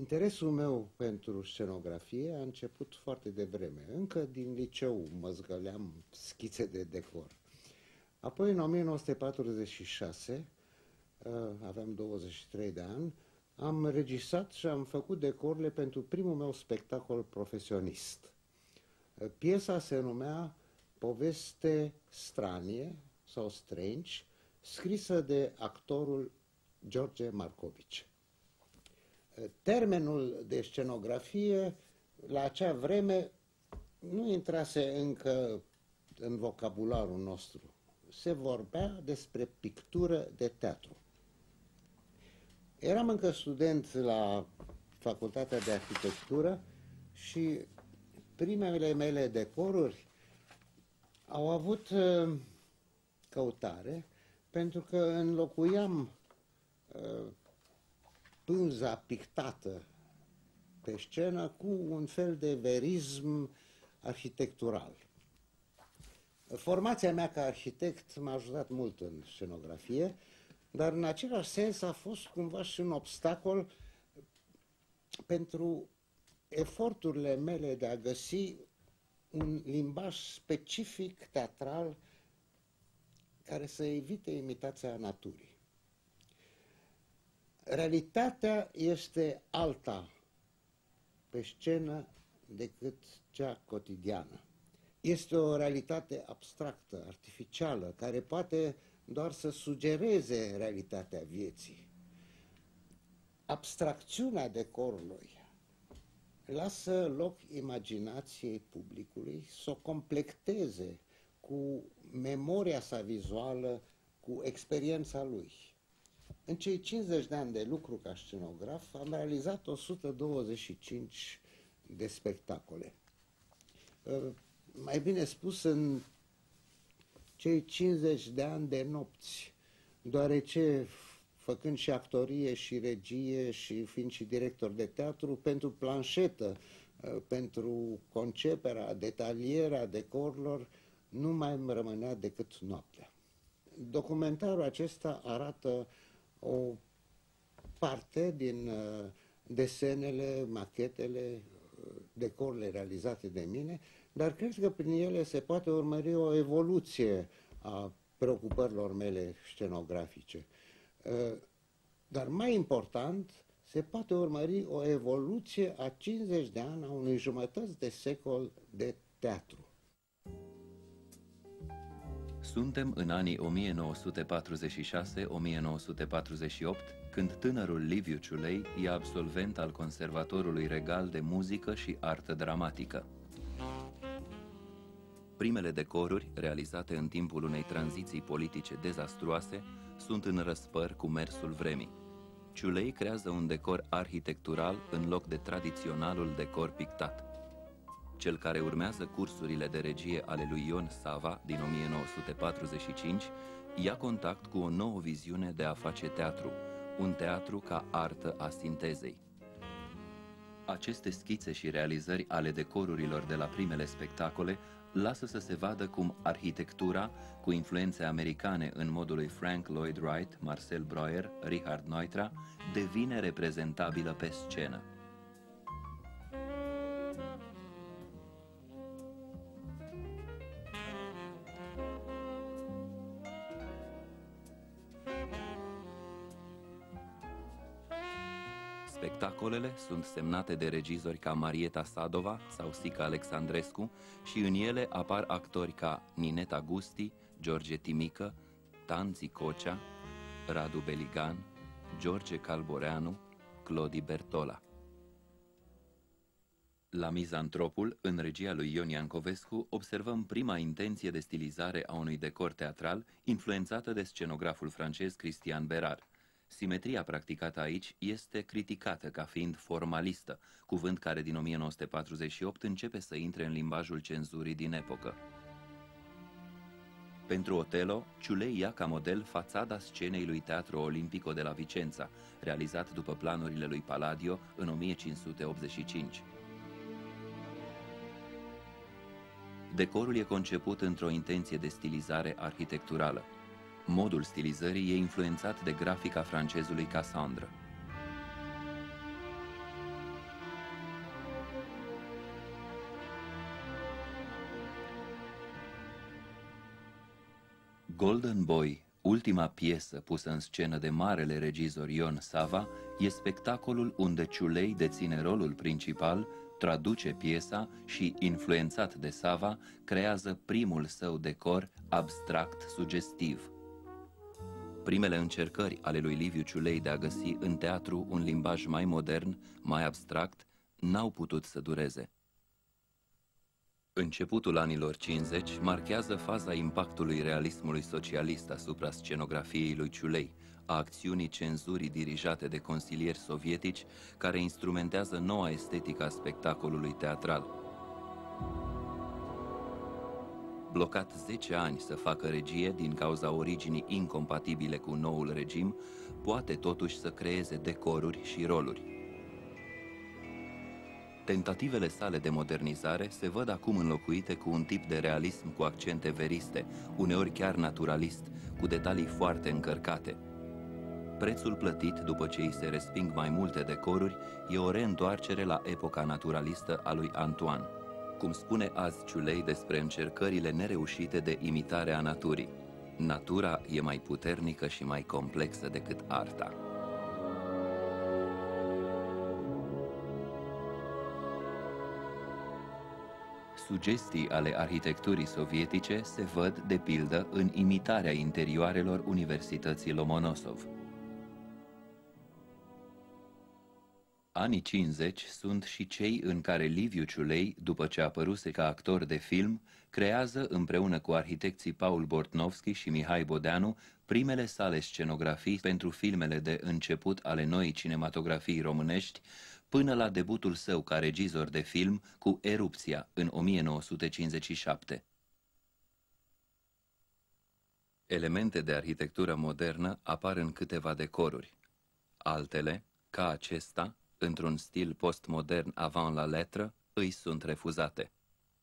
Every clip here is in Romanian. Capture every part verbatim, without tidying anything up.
Interesul meu pentru scenografie a început foarte devreme. Încă din liceu mă zgăleam schițe de decor. Apoi, în o mie nouă sute patruzeci și șase, aveam douăzeci și trei de ani, am regizat și am făcut decorurile pentru primul meu spectacol profesionist. Piesa se numea Poveste stranie sau Strange, scrisă de actorul George Marcovici. Termenul de scenografie la acea vreme nu intrase încă în vocabularul nostru. Se vorbea despre pictură de teatru. Eram încă student la Facultatea de Arhitectură și primele mele decoruri au avut căutare pentru că înlocuiam pânza pictată pe scenă cu un fel de verism arhitectural. Formația mea ca arhitect m-a ajutat mult în scenografie, dar în același sens a fost cumva și un obstacol pentru eforturile mele de a găsi un limbaj specific teatral care să evite imitația naturii. Realitatea este alta pe scenă decât cea cotidiană. Este o realitate abstractă, artificială, care poate doar să sugereze realitatea vieții. Abstracțiunea decorului lasă loc imaginației publicului să o completeze cu memoria sa vizuală, cu experiența lui. În cei cincizeci de ani de lucru ca scenograf am realizat o sută douăzeci și cinci de spectacole. Mai bine spus, în cei cincizeci de ani de nopți, deoarece făcând și actorie și regie și fiind și director de teatru, pentru planșetă, pentru conceperea, detalierea decorurilor, nu mai îmi rămânea decât noaptea. Documentarul acesta arată o parte din desenele, machetele, decorurile realizate de mine, dar cred că prin ele se poate urmări o evoluție a preocupărilor mele scenografice. Dar mai important, se poate urmări o evoluție a cincizeci de ani, a unei jumătăți de secol de teatru. Suntem în anii o mie nouă sute patruzeci și șase - o mie nouă sute patruzeci și opt, când tânărul Liviu Ciulei e absolvent al Conservatorului Regal de Muzică și Artă Dramatică. Primele decoruri, realizate în timpul unei tranziții politice dezastruoase, sunt în răspăr cu mersul vremii. Ciulei creează un decor arhitectural în loc de tradiționalul decor pictat. Cel care urmează cursurile de regie ale lui Ion Sava din o mie nouă sute patruzeci și cinci ia contact cu o nouă viziune de a face teatru, un teatru ca artă a sintezei. Aceste schițe și realizări ale decorurilor de la primele spectacole lasă să se vadă cum arhitectura, cu influențe americane în modul lui Frank Lloyd Wright, Marcel Breuer, Richard Neutra, devine reprezentabilă pe scenă. Spectacolele sunt semnate de regizori ca Marieta Sadova sau Sica Alexandrescu și în ele apar actori ca Nineta Gusti, George Timică, Tanzi Cocea, Radu Beligan, George Calboreanu, Clodi Bertola. La Mizantropul, în regia lui Ion Iancovescu, observăm prima intenție de stilizare a unui decor teatral influențată de scenograful francez Christian Bérard. Simetria practicată aici este criticată ca fiind formalistă, cuvânt care din o mie nouă sute patruzeci și opt începe să intre în limbajul cenzurii din epocă. Pentru Otelo, Ciulei ia ca model fațada scenei lui Teatro Olimpico de la Vicența, realizat după planurile lui Palladio în o mie cinci sute optzeci și cinci. Decorul e conceput într-o intenție de stilizare arhitecturală. Modul stilizării e influențat de grafica francezului Cassandre. Golden Boy, ultima piesă pusă în scenă de marele regizor Ion Sava, e spectacolul unde Ciulei deține rolul principal, traduce piesa și, influențat de Sava, creează primul său decor abstract sugestiv. Primele încercări ale lui Liviu Ciulei de a găsi în teatru un limbaj mai modern, mai abstract, n-au putut să dureze. Începutul anilor cincizeci marchează faza impactului realismului socialist asupra scenografiei lui Ciulei, a acțiunii cenzurii dirijate de consilieri sovietici care instrumentează noua estetică a spectacolului teatral. Blocat zece ani să facă regie din cauza originii incompatibile cu noul regim, poate totuși să creeze decoruri și roluri. Tentativele sale de modernizare se văd acum înlocuite cu un tip de realism cu accente veriste, uneori chiar naturalist, cu detalii foarte încărcate. Prețul plătit după ce îi se resping mai multe decoruri e o reîntoarcere la epoca naturalistă a lui Antoine. Cum spune azi Ciulei despre încercările nereușite de imitare a naturii: natura e mai puternică și mai complexă decât arta. Sugestii ale arhitecturii sovietice se văd, de pildă, în imitarea interioarelor Universității Lomonosov. Anii cincizeci sunt și cei în care Liviu Ciulei, după ce a apăruse ca actor de film, creează împreună cu arhitecții Paul Bortnovski și Mihai Bodeanu primele sale scenografii pentru filmele de început ale noii cinematografii românești, până la debutul său ca regizor de film cu Erupția în o mie nouă sute cincizeci și șapte. Elemente de arhitectură modernă apar în câteva decoruri. Altele, ca acesta, într-un stil postmodern avant la lettre, îi sunt refuzate.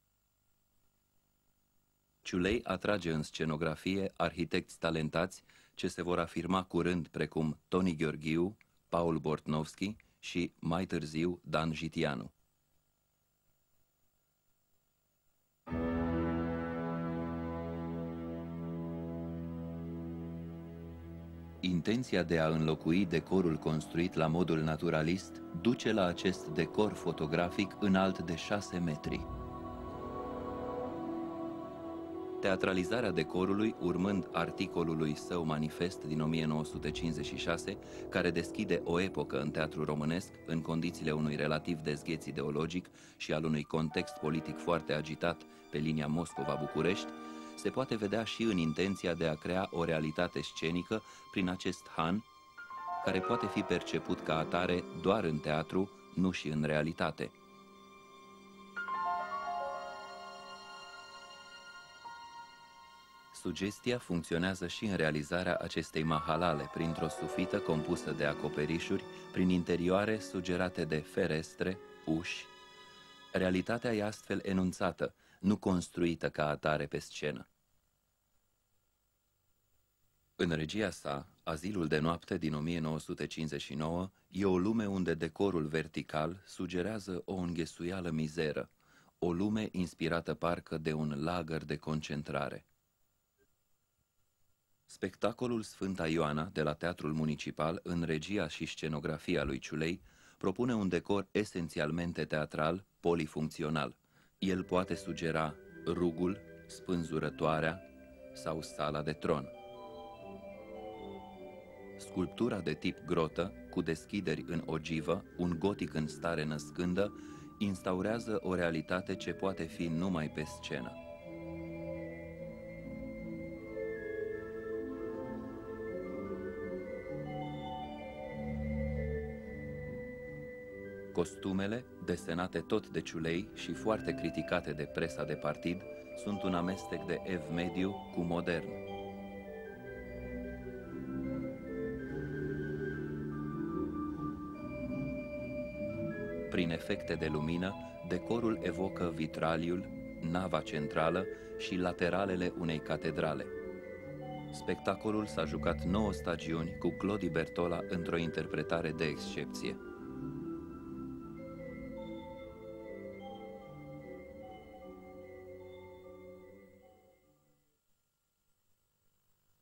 Ciulei atrage în scenografie arhitecți talentați ce se vor afirma curând, precum Toni Gheorghiu, Paul Bortnovski și, mai târziu, Dan Jitianu. Intenția de a înlocui decorul construit la modul naturalist duce la acest decor fotografic înalt de șase metri. Teatralizarea decorului, urmând articolului său manifest din o mie nouă sute cincizeci și șase, care deschide o epocă în teatru românesc, în condițiile unui relativ dezgheț ideologic și al unui context politic foarte agitat pe linia Moscova-București, se poate vedea și în intenția de a crea o realitate scenică prin acest han, care poate fi perceput ca atare doar în teatru, nu și în realitate. Sugestia funcționează și în realizarea acestei mahalale, printr-o sufită compusă de acoperișuri, prin interioare sugerate de ferestre, uși. Realitatea e astfel enunțată, nu construită ca atare pe scenă. În regia sa, Azilul de noapte din o mie nouă sute cincizeci și nouă e o lume unde decorul vertical sugerează o înghesuială mizeră, o lume inspirată parcă de un lagăr de concentrare. Spectacolul Sfânta Ioana de la Teatrul Municipal, în regia și scenografia lui Ciulei, propune un decor esențialmente teatral, polifuncțional. El poate sugera rugul, spânzurătoarea sau sala de tron. Sculptura de tip grotă, cu deschideri în ogivă, un gotic în stare născândă, instaurează o realitate ce poate fi numai pe scenă. Costumele, desenate tot de Ciulei și foarte criticate de presa de partid, sunt un amestec de ev mediu cu modern. Prin efecte de lumină, decorul evocă vitraliul, nava centrală și lateralele unei catedrale. Spectacolul s-a jucat nouă stagiuni cu Clodi Bertola într-o interpretare de excepție.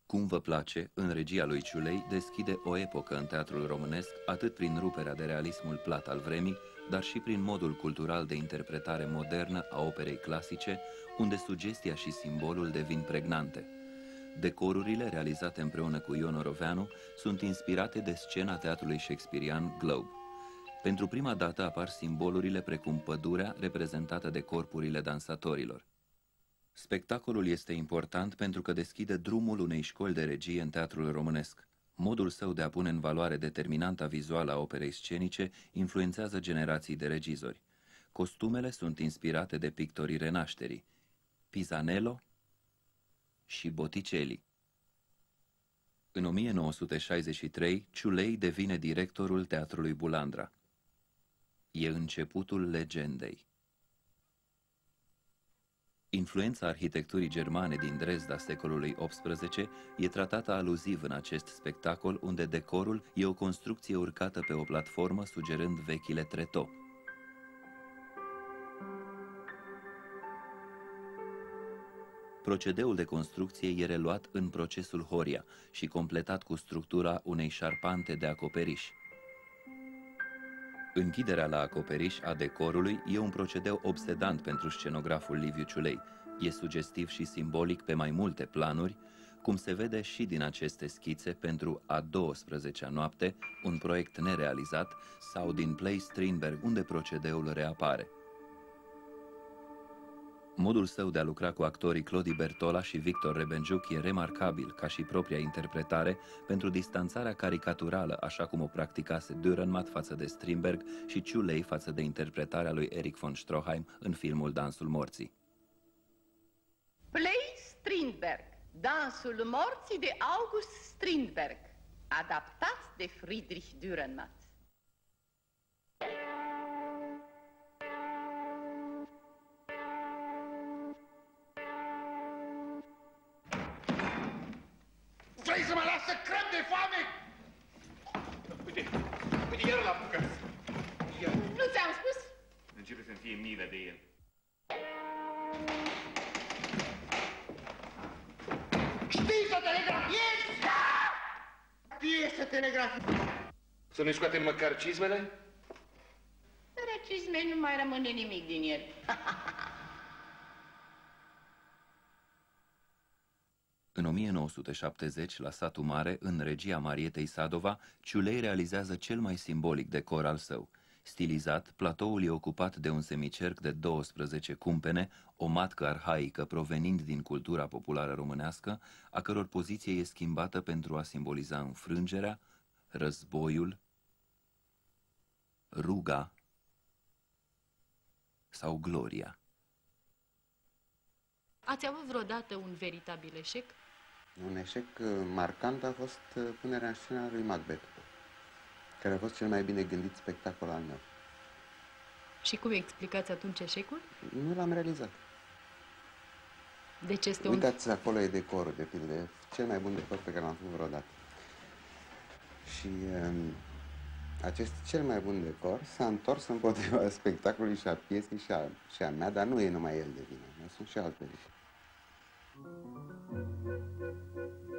Cum vă place, în regia lui Ciulei, deschide o epocă în teatrul românesc, atât prin ruperea de realismul plat al vremii, dar și prin modul cultural de interpretare modernă a operei clasice, unde sugestia și simbolul devin pregnante. Decorurile, realizate împreună cu Ion Oroveanu, sunt inspirate de scena teatrului shakespearian Globe. Pentru prima dată apar simbolurile precum pădurea, reprezentată de corpurile dansatorilor. Spectacolul este important pentru că deschide drumul unei școli de regie în teatrul românesc. Modul său de a pune în valoare determinanta vizuală a operei scenice influențează generații de regizori. Costumele sunt inspirate de pictorii renașterii, Pisanello și Botticelli. În o mie nouă sute șaizeci și trei, Ciulei devine directorul Teatrului Bulandra. E începutul legendei. Influența arhitecturii germane din Dresda secolului optsprezece e tratată aluziv în acest spectacol, unde decorul e o construcție urcată pe o platformă, sugerând vechile tretò. Procedeul de construcție e reluat în procesul Horia și completat cu structura unei șarpante de acoperiș. Închiderea la acoperiș a decorului e un procedeu obsedant pentru scenograful Liviu Ciulei. E sugestiv și simbolic pe mai multe planuri, cum se vede și din aceste schițe pentru A douăsprezecea noapte, un proiect nerealizat, sau din Play Strindberg, unde procedeul reapare. Modul său de a lucra cu actorii Clodi Bertola și Victor Rebenjuc e remarcabil, ca și propria interpretare, pentru distanțarea caricaturală, așa cum o practicase Dürrenmatt față de Strindberg și Ciulei față de interpretarea lui Erich von Stroheim în filmul Dansul Morții. Play Strindberg, Dansul Morții de August Strindberg, adaptat de Friedrich Dürrenmatt. Vrei să mă las să crăm de foame? Uite, uite, iar l-a apucat. Nu ți-am spus? Începe să-mi fie milă de el. Știi să telegrafiezi? Știi să telegrafiezi? Să nu-i scoatem măcar cizmele? Dar a cizmei nu mai rămâne nimic din el. În o mie nouă sute șaptezeci, la Satul Mare, în regia Marietei Sadova, Ciulei realizează cel mai simbolic decor al său. Stilizat, platoul e ocupat de un semicerc de douăsprezece cumpene, o matcă arhaică provenind din cultura populară românească, a căror poziție e schimbată pentru a simboliza înfrângerea, războiul, ruga sau gloria. Ați avut vreodată un veritabil eșec? Un eșec marcant a fost punerea în scenă a lui Macbeth, care a fost cel mai bine gândit spectacol al meu. Și cum explicați atunci eșecul? Nu l-am realizat. Deci este Uitați, un... acolo e decorul, de pildă, cel mai bun decor pe care l-am făcut vreodată. Și um, acest cel mai bun decor s-a întors împotriva spectacolului și a piesei și a, și a mea, dar nu e numai el de vină, mai sunt și altele.